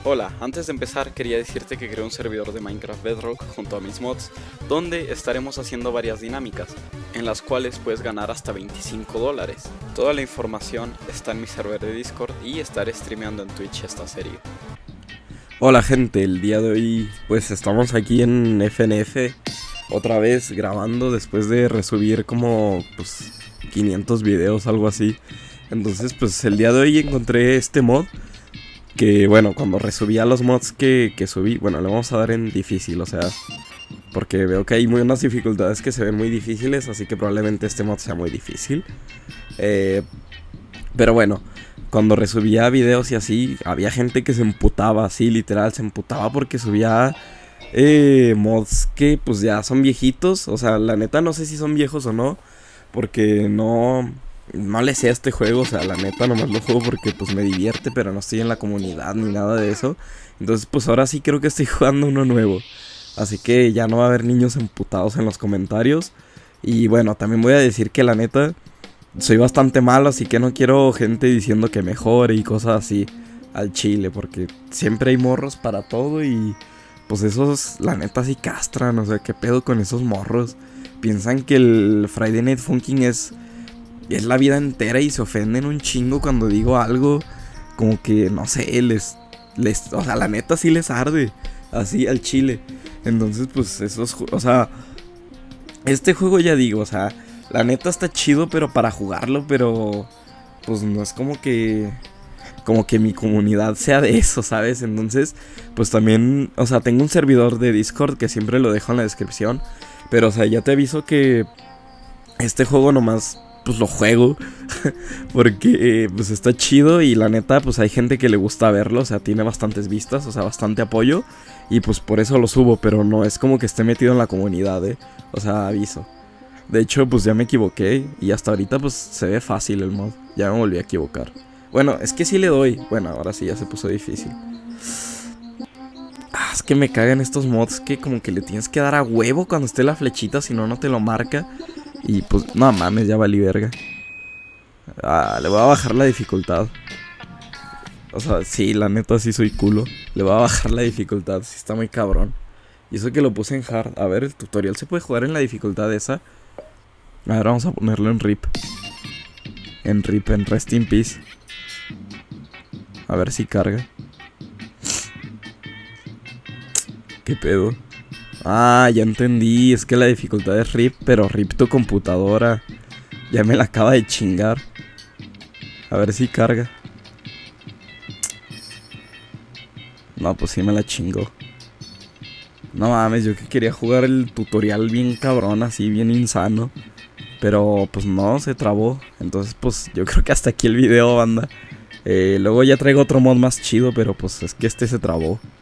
Hola, antes de empezar quería decirte que creé un servidor de Minecraft Bedrock junto a mis mods, donde estaremos haciendo varias dinámicas, en las cuales puedes ganar hasta $25. Toda la información está en mi server de Discord y estaré streameando en Twitch esta serie. Hola gente, el día de hoy pues estamos aquí en FNF otra vez grabando después de resubir como 500 videos, algo así. Entonces pues el día de hoy encontré este mod que bueno, cuando resubía los mods que subí, bueno, le vamos a dar en difícil, o sea, porque veo que hay unas dificultades que se ven muy difíciles, así que probablemente este mod sea muy difícil. Pero bueno, cuando resubía videos y así, había gente que se emputaba, así literal, se emputaba porque subía mods que pues ya son viejitos. O sea, la neta no sé si son viejos o no, porque no le sé a este juego. O sea, la neta nomás lo juego porque pues me divierte, pero no estoy en la comunidad ni nada de eso. Entonces pues ahora sí creo que estoy jugando uno nuevo, así que ya no va a haber niños emputados en los comentarios. Y bueno, también voy a decir que la neta soy bastante malo, así que no quiero gente diciendo que mejore y cosas así al chile, porque siempre hay morros para todo y pues esos la neta sí castran. O sea, qué pedo con esos morros. Piensan que el Friday Night Funkin' es la vida entera y se ofenden un chingo cuando digo algo. Como que, no sé, o sea, la neta sí les arde, así al chile. Entonces pues esos, o sea, este juego ya digo, o sea, la neta está chido, pero para jugarlo, pero pues no es como que mi comunidad sea de eso, ¿sabes? Entonces, pues también, o sea, tengo un servidor de Discord que siempre lo dejo en la descripción. Pero, o sea, ya te aviso que este juego nomás pues lo juego porque pues está chido y la neta pues hay gente que le gusta verlo. O sea, tiene bastantes vistas, o sea, bastante apoyo, y pues por eso lo subo, pero no es como que esté metido en la comunidad, o sea, aviso. De hecho, pues ya me equivoqué y hasta ahorita pues se ve fácil el mod. Ya me volví a equivocar. Bueno, es que sí le doy. Bueno, ahora sí ya se puso difícil. Es que me cagan estos mods que como que le tienes que dar a huevo cuando esté la flechita, si no, no te lo marca. Y pues, no mames, ya valí verga. Le voy a bajar la dificultad. O sea, sí, la neta sí soy culo. Le voy a bajar la dificultad, sí está muy cabrón. Y eso que lo puse en hard. A ver, el tutorial se puede jugar en la dificultad esa. A ver, vamos a ponerlo en RIP. En Rest in Peace. A ver si carga. ¿Qué pedo? Ah, ya entendí. Es que la dificultad es RIP, pero RIP tu computadora. Ya me la acaba de chingar. A ver si carga. No, pues sí me la chingó. No mames, yo que quería jugar el tutorial bien cabrón, así bien insano. Pero pues no, se trabó. Entonces pues yo creo que hasta aquí el video, banda. Luego ya traigo otro mod más chido, pero pues es que este se trabó.